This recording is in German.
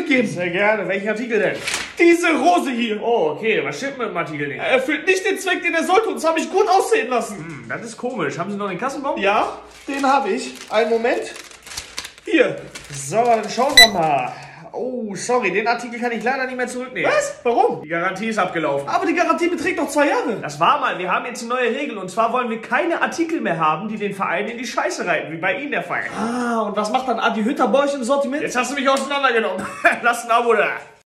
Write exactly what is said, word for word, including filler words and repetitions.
mitgeben? Sehr gerne. Welchen Artikel denn? Diese Rose hier. Oh, okay. Was stimmt mit dem Artikel nicht? Er erfüllt nicht den Zweck, den er sollte. Und das habe ich gut aussehen lassen. Hm, das ist komisch. Haben Sie noch den Kassenbon? Ja, den habe ich. Einen Moment. Hier. So, dann schauen wir mal. Oh, sorry, den Artikel kann ich leider nicht mehr zurücknehmen. Was? Warum? Die Garantie ist abgelaufen. Aber die Garantie beträgt noch zwei Jahre. Das war mal, wir haben jetzt eine neue Regel und zwar wollen wir keine Artikel mehr haben, die den Verein in die Scheiße reiten, wie bei Ihnen der Fall. Ah, und was macht dann Adi Hütter bei euch im Sortiment? Jetzt hast du mich auseinandergenommen. Lass ein Abo da.